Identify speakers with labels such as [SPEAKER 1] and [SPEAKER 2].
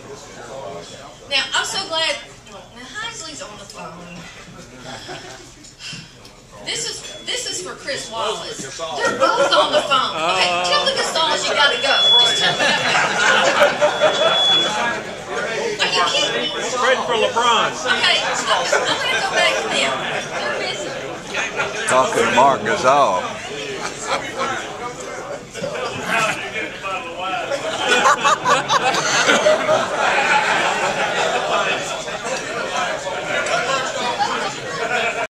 [SPEAKER 1] Now, I'm so glad. Now, Heisley's on the phone. This is for Chris Wallace. They're both on the phone. Okay, tell the Gastalls you gotta go. Just tell them that. Are you kidding me?
[SPEAKER 2] Ready for LeBron.
[SPEAKER 1] Okay, I'm gonna go back to them. They're busy.
[SPEAKER 3] Talking to Mark Gasol.